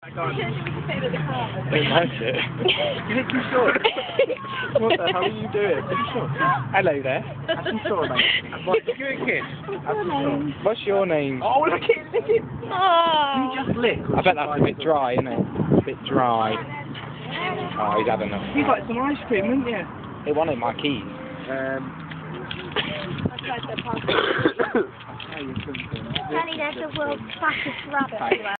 Don't like it. Is it too short? What the hell are you doing? Hello there. That's too short, mate. What, give you a kiss? That's too short. What's your name? Oh, look it, lick it. You just lick. I bet that's a bit dry, isn't it? A bit dry. Oh, he's had enough. You'd like some ice cream, wouldn't you? He wanted my keys. Danny, there's the world's fattest rabbit.